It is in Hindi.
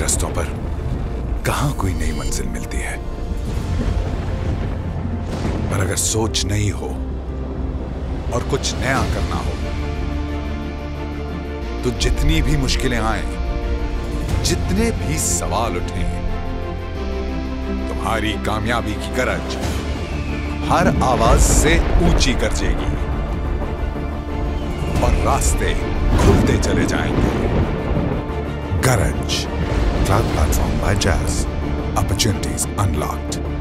रस्तों पर कहां कोई नई मंजिल मिलती है, पर अगर सोच नई हो और कुछ नया करना हो तो जितनी भी मुश्किलें आए, जितने भी सवाल उठें, तुम्हारी कामयाबी की गरज हर आवाज से ऊंची गरजेगी और रास्ते खुलते चले जाएंगे। Garaj, cloud platform by Jazz, opportunities unlocked.